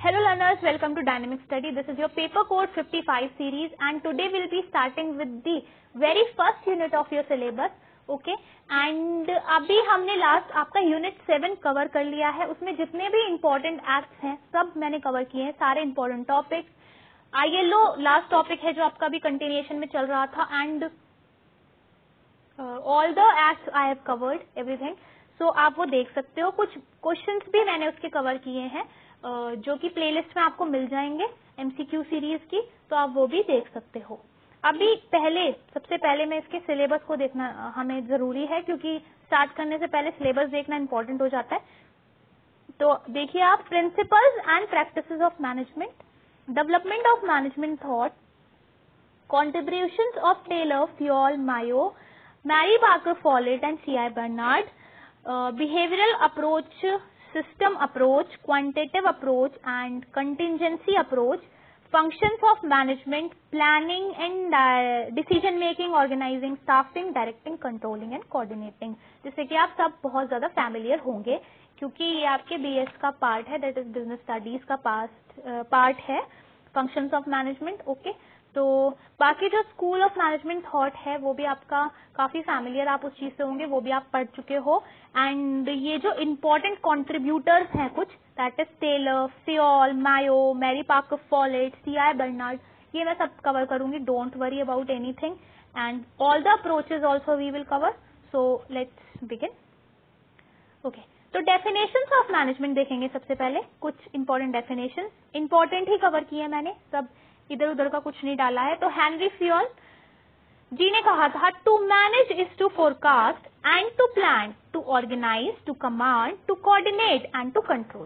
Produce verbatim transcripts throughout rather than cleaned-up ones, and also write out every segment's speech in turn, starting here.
Hello learners, welcome to Dynamic Study. This is your paper code fifty-five series and today we'll be starting with the very first unit of your syllabus. Okay, and अभी हमने last आपका unit seven cover कर लिया है. उसमें जितने भी important acts हैं सब मैंने कवर किए हैं, सारे इम्पोर्टेंट टॉपिक्स. आइए लो लास्ट टॉपिक है जो आपका भी कंटिन्यूएशन में चल रहा था and all the acts I have covered everything. So आप वो देख सकते हो. कुछ क्वेश्चंस भी मैंने उसके कवर किए हैं uh, जो कि प्लेलिस्ट में आपको मिल जाएंगे एमसीक्यू सीरीज की, तो आप वो भी देख सकते हो. अभी पहले सबसे पहले मैं इसके सिलेबस को देखना हमें जरूरी है क्योंकि स्टार्ट करने से पहले सिलेबस देखना इंपॉर्टेंट हो जाता है. तो देखिए आप, principles and practices of management, development of management thought, contributions of Taylor, Fioll, Mayo, Mary Parker Follett and C I Bernard, uh, behavioral approach, system approach, quantitative approach and contingency approach, functions of management, planning and uh, decision making, organizing, staffing, directing, controlling and coordinating. जिससे कि आप सब बहुत ज्यादा familiar होंगे क्योंकि ये आपके बीएस का पार्ट है, दैट इज बिजनेस स्टडीज का पास्ट पार्ट है, फंक्शंस ऑफ मैनेजमेंट. ओके, तो बाकी जो स्कूल ऑफ मैनेजमेंट थॉट है वो भी आपका काफी फैमिलियर आप उस चीज से होंगे, वो भी आप पढ़ चुके हो. एंड ये जो इम्पोर्टेंट कॉन्ट्रीब्यूटर्स हैं कुछ, that is Taylor, Fayol, Mayo, Mary Parker Follett, C I Barnard, ये मैं सब कवर करूंगी. Don't worry about anything and all the approaches also we will cover. So let's begin. Okay, तो definitions of management देखेंगे सबसे पहले. कुछ important definitions, important ही कवर किए मैंने, सब इधर उधर का कुछ नहीं डाला है. तो हेनरी फ्योल जी ने कहा था, to manage is to forecast and to plan, to organise, to command, to coordinate and to control.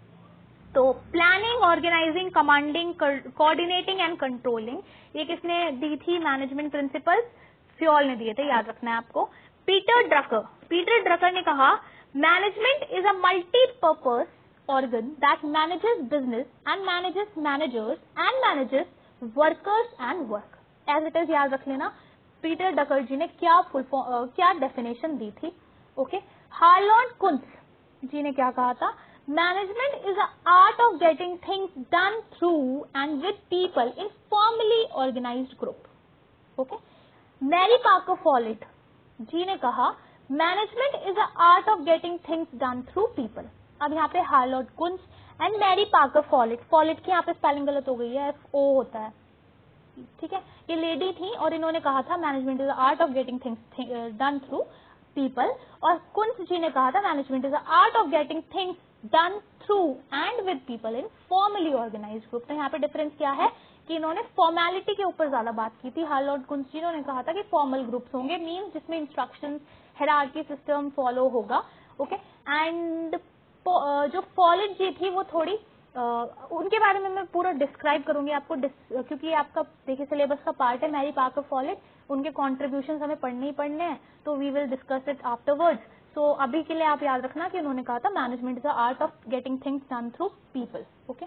तो planning, organising, commanding, coordinating and controlling, ये किसने दी थी मैनेजमेंट प्रिंसिपल्स? फ्योल ने दिए थे, याद रखना है आपको. पीटर ड्रकर पीटर ड्रकर ने कहा, management is a multipurpose organ that manages business and manages managers and manages workers and work as it is. याद रख लेना पीटर डकर जी ने क्या फुल uh, क्या डेफिनेशन दी थी. ओके, हार्लॉन कुंत्ज जी ने क्या कहा था, management is a art of getting things done through and with people in formally organised group. Okay, Mary Parker Follett ji ने कहा, management is a art of getting things done through people. अब यहाँ पे Harold Koontz and Mary Parker Follett, Follett की यहाँ पे spelling गलत हो गई है, एफ ओ होता है, ठीक है. ये लेडी थी और इन्होंने कहा था management is the art of getting things done through people. और कुंज जी ने कहा था management is the art of getting things done through and with people in formally organised group. तो यहाँ पे डिफरेंस क्या है कि इन्होंने फॉर्मेलिटी के ऊपर ज्यादा बात की थी. हार्लॉट कुंज जी ने कहा था कि फॉर्मल ग्रुप्स होंगे, मीन्स जिसमें इंस्ट्रक्शंस, हायरार्की सिस्टम फॉलो होगा. ओके, एंड जो फॉलेट जी थी वो थोड़ी uh, उनके बारे में मैं पूरा डिस्क्राइब करूंगी आपको क्योंकि आपका देखिए सिलेबस का पार्ट है. मैरी पार्कर फॉलेट, उनके कॉन्ट्रीब्यूशन हमें पढ़ने ही पढ़ने हैं, तो we will discuss it afterwards. So अभी के लिए आप याद रखना कि उन्होंने कहा था management is the art of getting things done through people. Okay,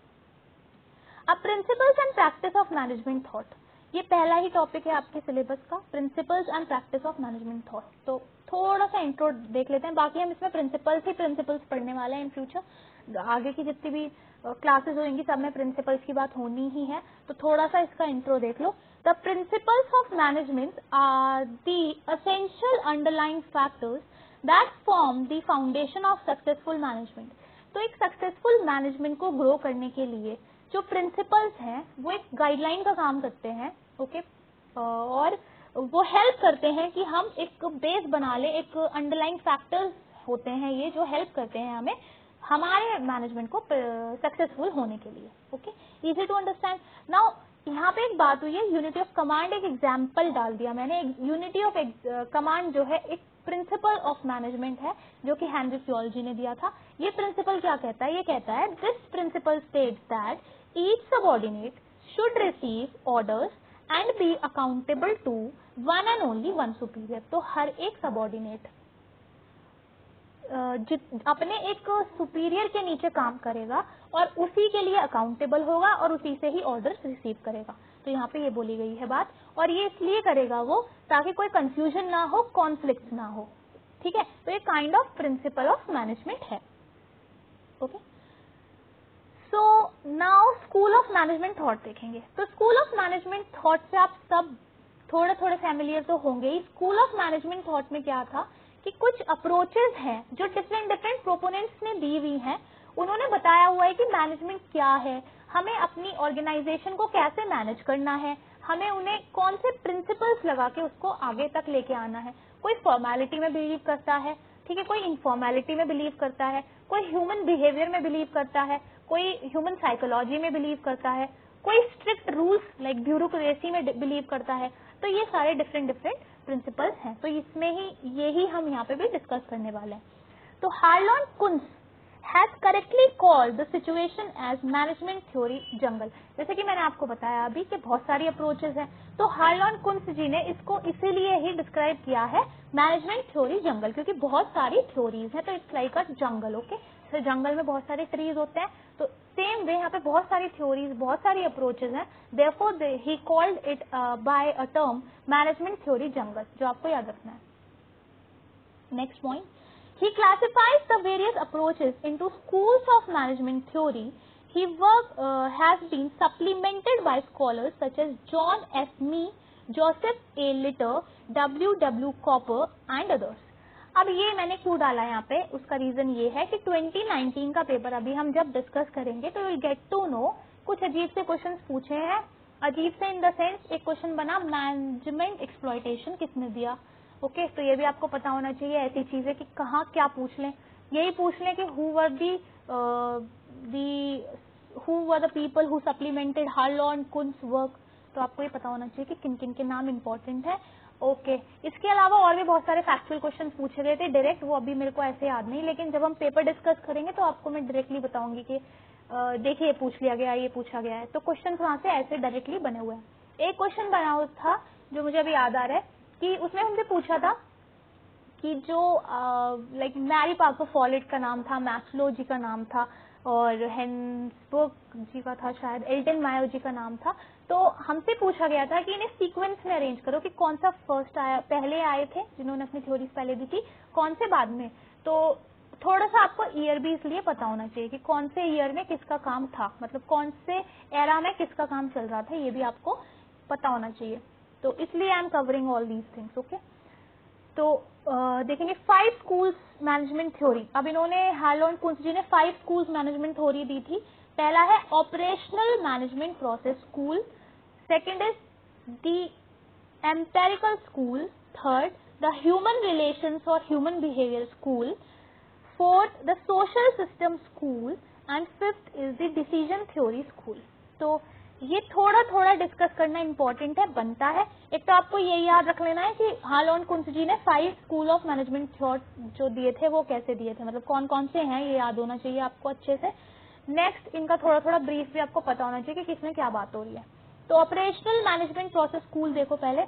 अब principles and practice of management thought, ये पहला ही टॉपिक है आपके सिलेबस का, principles and practice of management thought. तो थोड़ा सा इंट्रो देख लेते हैं, बाकी हम इसमें प्रिंसिपल्स ही प्रिंसिपल्स पढ़ने वाले हैं इन फ्यूचर. आगे की जितनी भी क्लासेस होंगी सब में प्रिंसिपल्स की बात होनी ही है, तो थोड़ा सा इसका इंट्रो देख लो. The principles of management are the essential underlying factors that form the foundation of successful management. तो एक सक्सेसफुल मैनेजमेंट को ग्रो करने के लिए जो प्रिंसिपल्स हैं वो एक गाइडलाइन का काम करते हैं. ओके, और वो हेल्प करते हैं कि हम एक बेस बना ले, एक अंडरलाइंग फैक्टर्स होते हैं ये जो हेल्प करते हैं हमें हमारे मैनेजमेंट को सक्सेसफुल होने के लिए. Okay, easy to understand. Now यहाँ पे एक बात हुई है, यूनिटी ऑफ कमांड, एक एग्जाम्पल डाल दिया मैंने. यूनिटी ऑफ कमांड जो है एक प्रिंसिपल ऑफ मैनेजमेंट है जो कि हेनरी फ्योल जी ने दिया था. ये प्रिंसिपल क्या कहता है, ये कहता है, this principle states that each subordinate should receive orders and be accountable to one and only one superior. तो हर एक सबऑर्डिनेट अपने एक सुपीरियर के नीचे काम करेगा और उसी के लिए अकाउंटेबल होगा और उसी से ही ऑर्डर्स रिसीव करेगा. तो यहाँ पे ये बोली गई है बात, और ये इसलिए करेगा वो ताकि कोई कंफ्यूजन ना हो, कॉन्फ्लिक्ट ना हो. ठीक है, तो ये kind of principle of management है. Okay, so now school of management thought देखेंगे। तो स्कूल ऑफ मैनेजमेंट थॉट से आप सब थोड़े थोड़े फैमिलियर तो होंगे ही। स्कूल ऑफ मैनेजमेंट थॉट में क्या था कि कुछ अप्रोचेस हैं जो डिफरेंट डिफरेंट प्रोपोनेंट्स ने दी हुई हैं। उन्होंने बताया हुआ है कि मैनेजमेंट क्या है, हमें अपनी ऑर्गेनाइजेशन को कैसे मैनेज करना है, हमें उन्हें कौन से प्रिंसिपल्स लगा के उसको आगे तक लेके आना है। कोई फॉर्मेलिटी में बिलीव करता है, ठीक है, कोई इनफॉर्मेलिटी में बिलीव करता है, कोई ह्यूमन बिहेवियर में बिलीव करता है, कोई ह्यूमन साइकोलॉजी में बिलीव करता है, कोई स्ट्रिक्ट रूल्स लाइक ब्यूरोक्रेसी में बिलीव करता है। तो ये सारे डिफरेंट डिफरेंट प्रिंसिपल्स हैं। तो इसमें ही यही हम यहाँ पे भी डिस्कस करने वाले हैं। तो हार्लोन कुंस has correctly called the situation as management theory jungle। जैसे कि मैंने आपको बताया अभी कि बहुत सारी अप्रोचेस हैं, तो हार्लोन कुंस जी ने इसको इसीलिए ही डिस्क्राइब किया है मैनेजमेंट थ्योरी जंगल, क्योंकि बहुत सारी थ्योरीज हैं। तो it's like a jungle, okay. तो जंगल में बहुत सारे ट्रीज होते हैं, तो सेम वे यहाँ पे बहुत सारी थ्योरीज, बहुत सारी अप्रोचेस हैं। Therefore he called it by a term management theory jungle, जो आपको याद रखना है। Next point, he classifies the various approaches into schools of management theory. His work uh, has been supplemented by scholars such as John S. Mee, Joseph A. Litter, W. W. Cooper and others. अब ये मैंने क्यों डाला यहाँ पे, उसका reason ये है कि ट्वेंटी नाइनटीन का पेपर अभी हम जब डिस्कस करेंगे तो यू गेट टू नो कुछ अजीब से क्वेश्चंस पूछे हैं। अजीब से इन द सेंस एक क्वेश्चन बना मैनेजमेंट एक्सप्लॉयटेशन किसने दिया, ओके okay, तो ये भी आपको पता होना चाहिए। ऐसी चीजें कि कहाँ क्या पूछ लें, यही पूछ लें कि who were the the who were the people who supplemented Harold Koontz work, तो आपको ये पता होना चाहिए कि किन किन के नाम इंपॉर्टेंट है। Okay okay. इसके अलावा और भी बहुत सारे फैक्चुअल क्वेश्चन पूछे गए थे डायरेक्ट, वो अभी मेरे को ऐसे याद नहीं, लेकिन जब हम पेपर डिस्कस करेंगे तो आपको मैं डायरेक्टली बताऊंगी कि देखिए ये पूछ लिया गया, ये पूछा गया है। तो क्वेश्चन वहां से ऐसे डायरेक्टली बने हुए हैं। एक क्वेश्चन बना हुआ था जो मुझे अभी याद आ रहा है कि उसमें हमसे पूछा था कि जो लाइक मैरी पार्कर फॉलेट का नाम था, मैस्लो जी का नाम था और हेंसबर्ग जी का था, शायद एल्टन मायो जी का नाम था। तो हमसे पूछा गया था कि इन्हें सीक्वेंस में अरेंज करो कि कौन सा फर्स्ट आया, पहले आए थे जिन्होंने अपनी थ्योरीज पहले दी थी, कौन से बाद में। तो थोड़ा सा आपको ईयर भी इसलिए पता होना चाहिए कि कौन से ईयर में किसका काम था, मतलब कौन से एरा में किसका काम चल रहा था, ये भी आपको पता होना चाहिए। तो इसलिए I am covering all these things, okay. तो uh, देखेंगे फाइव स्कूल्स मैनेजमेंट थ्योरी। अब इन्होंने हार्लोन कुंस जी ने फाइव स्कूल्स मैनेजमेंट थ्योरी दी थी। पहला है operational management process school, second is the empirical school, third the human relations और human behaviour school, fourth the social system school and fifth is the decision theory school. तो ये थोड़ा थोड़ा discuss करना इंपॉर्टेंट है, बनता है। एक तो आपको ये याद रख लेना है कि हार्लोन कुंस जी ने five school of management thought जो दिए थे वो कैसे दिए थे, मतलब कौन कौन से हैं, ये याद होना चाहिए आपको अच्छे से। नेक्स्ट इनका थोड़ा थोड़ा ब्रीफ भी आपको पता होना चाहिए कि किसमें क्या बात हो रही है। तो ऑपरेशनल मैनेजमेंट प्रोसेस स्कूल देखो पहले।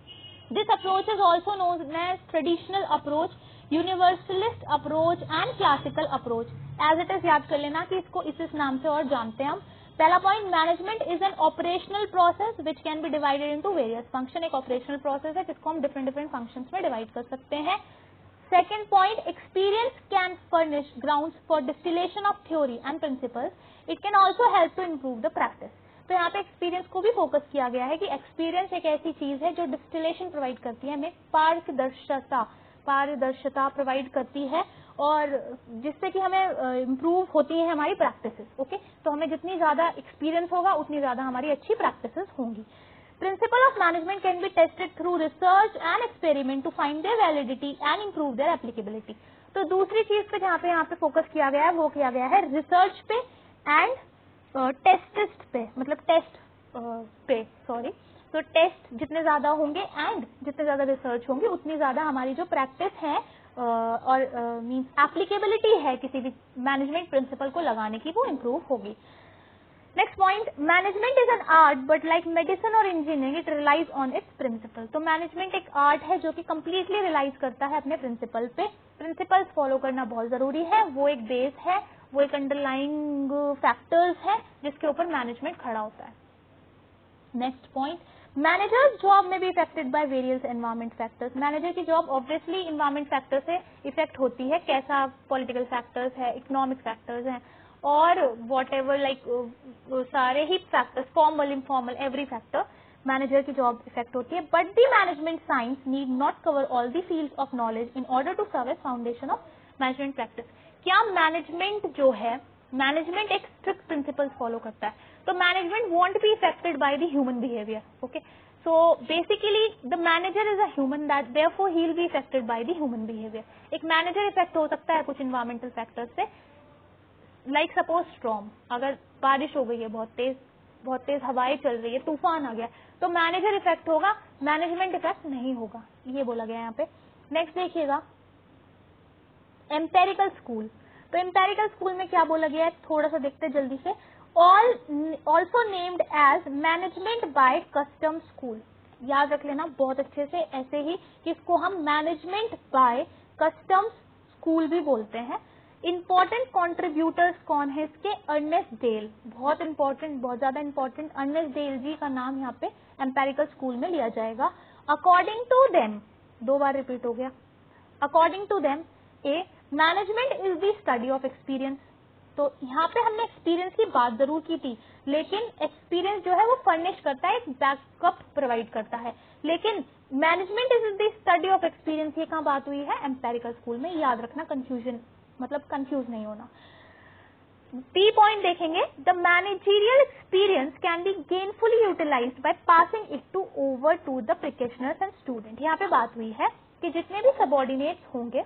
This approach is also known as traditional approach, universalist approach and classical approach. As it is याद कर लेना कि इसको इस इस नाम से और जानते हैं हम। पहला point, management is an operational process which can be divided into various function. एक ऑपरेशनल प्रोसेस है जिसको हम डिफरेंट डिफरेंट फंक्शंस में डिवाइड कर सकते हैं। Second point, experience can furnish grounds for distillation of theory and principles, it can also help to improve the practice. तो यहाँ पे एक्सपीरियंस को भी फोकस किया गया है कि एक्सपीरियंस एक ऐसी चीज है जो डिस्टिलेशन प्रोवाइड करती है, हमें पारदर्शिता पारदर्शिता प्रोवाइड करती है और जिससे कि हमें इम्प्रूव होती है हमारी प्रैक्टिसेस, ओके। तो हमें जितनी ज्यादा एक्सपीरियंस होगा उतनी ज्यादा हमारी अच्छी प्रैक्टिसेस होंगी। Principle of management can be tested through research and experiment to find their validity and improve their applicability. तो दूसरी चीज पे जहाँ पे यहाँ पे फोकस किया गया है वो किया गया है रिसर्च पे एंड टेस्टिस्ट पे, मतलब टेस्ट पे, सॉरी। तो टेस्ट जितने ज्यादा होंगे एंड जितने ज्यादा रिसर्च होंगे उतनी ज्यादा हमारी जो प्रैक्टिस है uh, और मींस एप्लीकेबिलिटी है किसी भी मैनेजमेंट प्रिंसिपल को लगाने की, वो इम्प्रूव होगी। Next point, management is an art but like medicine और engineering it relies on its principle. तो मैनेजमेंट एक आर्ट है जो कि कंप्लीटली रिलाइज करता है अपने प्रिंसिपल पे। प्रिंसिपल्स फॉलो करना बहुत जरूरी है, वो एक बेस है, वो एक अंडरलाइंग फैक्टर्स है जिसके ऊपर मैनेजमेंट खड़ा होता है। नेक्स्ट पॉइंट, मैनेजर्स जॉब में भी affected by various environment factors. Manager की जॉब ऑब्वियसली एनवायरमेंट फैक्टर से इफेक्ट होती है, कैसा पॉलिटिकल फैक्टर्स है, इकोनॉमिक फैक्टर्स हैं, और वॉट एवर लाइक सारे ही factors, formal informal every factor manager की जॉब इफेक्ट होती है. But the management science need not cover all the fields of knowledge in order to serve as foundation of management practice. क्या management जो है, management एक strict principles follow करता है, तो management won't be affected by the human behaviour. Okay, so basically the manager is a human, that therefore he will be affected by the human behaviour. एक manager affect हो सकता है कुछ environmental factors से, like suppose storm, अगर बारिश हो गई है, बहुत तेज बहुत तेज हवाएं चल रही है, तूफान आ गया, तो मैनेजर इफेक्ट होगा, मैनेजमेंट इफेक्ट नहीं होगा, ये बोला गया यहाँ पे. नेक्स्ट देखिएगा एम्पेरिकल स्कूल. तो एम्पेरिकल स्कूल में क्या बोला गया है, थोड़ा सा देखते हैं जल्दी से. All also named as management by custom school. याद रख लेना बहुत अच्छे से, ऐसे ही कि इसको हम मैनेजमेंट बाय कस्टम स्कूल भी बोलते हैं. इंपॉर्टेंट कॉन्ट्रीब्यूटर्स कौन है इसके, अर्नेस्ट डेल, बहुत इंपॉर्टेंट, बहुत ज्यादा इंपॉर्टेंट, अर्नेस्ट डेल जी का नाम यहाँ पे एम्पेरिकल स्कूल में लिया जाएगा. अकॉर्डिंग टू देम, दो बार रिपीट हो गया, according to them a management is the study of experience. तो यहाँ पे हमने एक्सपीरियंस की बात जरूर की थी, लेकिन एक्सपीरियंस जो है वो फर्निश करता है, एक बैकअप प्रोवाइड करता है, लेकिन management is the study of experience, ये कहाँ बात हुई है, एम्पेरिकल स्कूल में. याद रखना, कंफ्यूजन मतलब कंफ्यूज नहीं होना. बी पॉइंट देखेंगे, the managerial experience can be gainfully utilised by passing it to over to the practitioners and student. यहाँ पे बात हुई है कि जितने भी सबऑर्डिनेट्स होंगे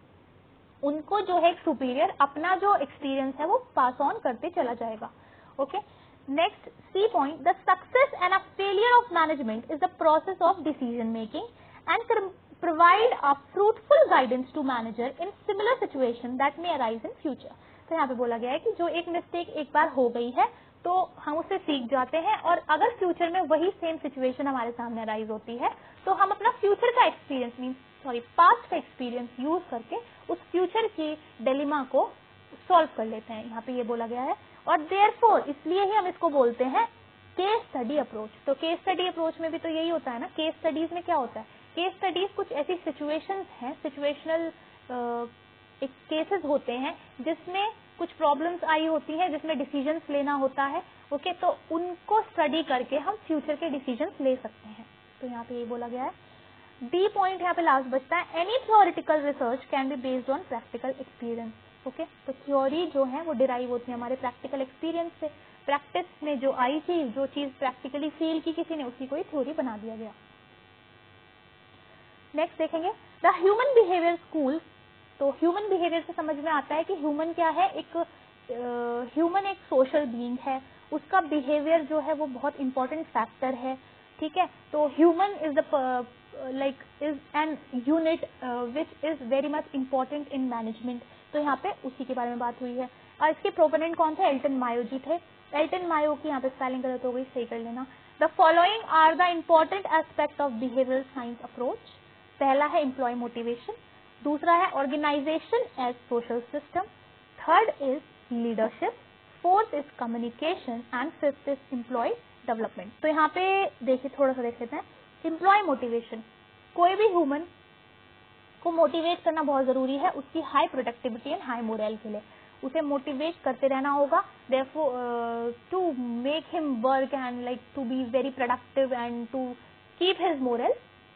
उनको जो है सुपीरियर अपना जो एक्सपीरियंस है वो पास ऑन करते चला जाएगा. Okay, next C point, the success and a failure of management is the process of decision making and provide a fruitful guidance to manager in similar situation that may arise in future. तो यहाँ पे बोला गया है कि जो एक mistake एक बार हो गई है तो हम उससे सीख जाते हैं, और अगर फ्यूचर में वही सेम सिचुएशन हमारे सामने अराइज होती है तो हम अपना फ्यूचर का एक्सपीरियंस मीन सॉरी पास्ट का एक्सपीरियंस यूज करके उस फ्यूचर की डिलेमा को सॉल्व कर लेते हैं. यहाँ पे ये बोला गया है, और देयरफॉर इसलिए ही हम इसको बोलते हैं केस स्टडी अप्रोच. तो केस स्टडी अप्रोच में भी तो यही होता है ना, केस स्टडीज में क्या होता है, केस स्टडीज कुछ ऐसी सिचुएशंस हैं, सिचुएशनल एक केसेस होते हैं जिसमें कुछ प्रॉब्लम्स आई होती हैं, जिसमें डिसीजंस लेना होता है. ओके, तो उनको स्टडी करके हम फ्यूचर के डिसीजंस ले सकते हैं. तो यहाँ पे ये बोला गया है. बी पॉइंट यहाँ पे लास्ट बचता है, any theoretical research can be based on practical experience. Okay, तो थ्योरी जो है वो डिराइव होती है हमारे प्रैक्टिकल एक्सपीरियंस से. प्रैक्टिस में जो आई थी, जो चीज प्रैक्टिकली फील की किसी ने, उसी को ही थ्योरी बना दिया गया. नेक्स्ट देखेंगे द ह्यूमन बिहेवियर स्कूल. तो ह्यूमन बिहेवियर से समझ में आता है कि ह्यूमन क्या है, एक ह्यूमन uh, एक सोशल बीइंग है, उसका बिहेवियर जो है वो बहुत इंपॉर्टेंट फैक्टर है. ठीक है, तो human is the like is an unit which is very much important in management. तो यहाँ पे उसी के बारे में बात हुई है. और इसके प्रोपोनेंट कौन थे, एल्टन मायो जी थे. एल्टन मायो की यहाँ पे स्पेलिंग गलत हो गई, सही कर लेना. The following are the important aspect of behavioural science approach. पहला है एम्प्लॉय मोटिवेशन, दूसरा है organisation as social system, third is leadership, fourth is communication and fifth is employ development. तो यहाँ पे देखिए, थोड़ा सा देख लेते हैं. एम्प्लॉय मोटिवेशन, कोई भी ह्यूमन को मोटिवेट करना बहुत जरूरी है उसकी high productivity and high morale के लिए. उसे मोटिवेट करते रहना होगा, therefore to make him work and like to be very productive and to keep his morale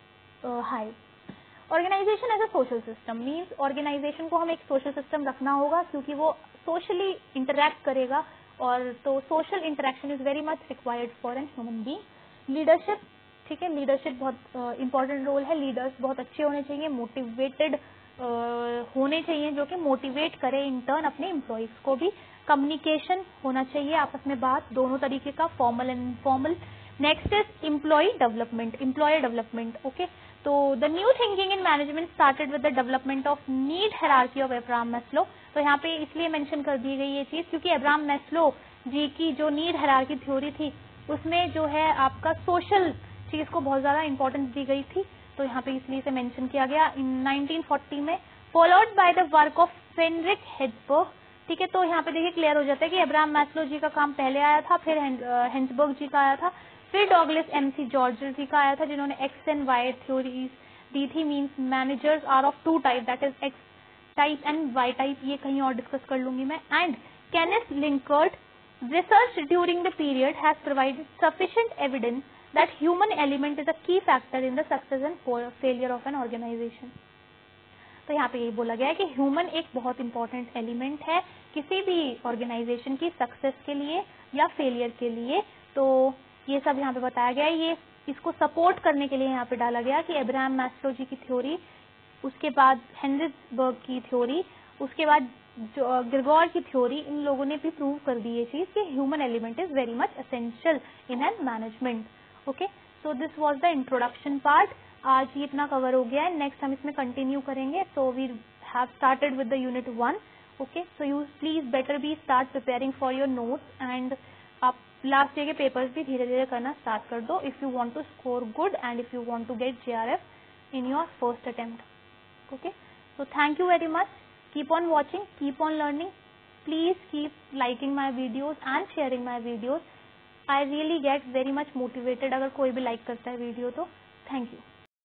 high. Organisation as a social system means organisation को हमें एक सोशल सिस्टम रखना होगा क्योंकि वो सोशली इंटरैक्ट करेगा, और तो social interaction is very much required for an human being. Leadership, ठीक है, लीडरशिप बहुत इंपॉर्टेंट रोल है. लीडर्स बहुत अच्छे होने चाहिए, मोटिवेटेड uh, होने चाहिए, जो कि मोटिवेट करे इन टर्न अपने एम्प्लॉइज को भी. कम्युनिकेशन होना चाहिए, आपस में बात दोनों तरीके का, formal and informal. Next is employ development, employer development. Okay, तो the new thinking in management started with the development of need hierarchy of Abraham Maslow. तो यहाँ पे इसलिए मेंशन कर दी गई ये चीज क्योंकि एब्राहम मैस्लो जी की जो नीड हायरार्की थ्योरी थी उसमें जो है आपका सोशल चीज को बहुत ज्यादा इंपॉर्टेंस दी गई थी. तो यहाँ पे इसलिए इसे मेंशन किया गया इन नाइनटीन फोर्टी में, followed by the work of Frederick Herzberg. ठीक है, तो यहाँ पे देखिए क्लियर हो जाता है कि एब्राहम मैस्लो जी का काम पहले आया था, फिर हेंसबर्ग जी का आया था, फिर डॉगलस एमसी जॉर्ज जी का आया था जिन्होंने एक्स एंड वाई थ्योरीज दी थी. Means managers are of two type, that is X type and Y type ये कहीं और डिस्कस कर लूंगी मैं. And Kenneth Likert research during the period has provided sufficient evidence that human element is a key factor in the success and failure of an organization. तो यहाँ पे यही बोला गया है कि ह्यूमन एक बहुत इंपॉर्टेंट एलिमेंट है किसी भी ऑर्गेनाइजेशन की सक्सेस के लिए या फेलियर के लिए. तो ये सब यहाँ पे बताया गया है. ये इसको सपोर्ट करने के लिए यहाँ पे डाला गया कि एब्राहम मैस्लो जी की थ्योरी, उसके बाद हेनरिसबर्ग की थ्योरी, उसके बाद ग्रेगोर की थ्योरी, इन लोगों ने भी प्रूव कर दी ये चीज कि human element is very much essential in an management. Okay, so this was the introduction part. आज ये इतना कवर हो गया है. नेक्स्ट हम इसमें कंटिन्यू करेंगे. So we have started with the unit one. Okay, so you please better be start preparing for your notes and आप लास्ट ईयर के पेपर्स भी धीरे धीरे करना स्टार्ट कर दो if you want to score good and if you want to get J R F in your first attempt. Okay, so thank you very much. Keep on watching, keep on learning. Please keep liking my videos and sharing my videos. I really get very much motivated अगर कोई भी like करता है video तो. Thank you.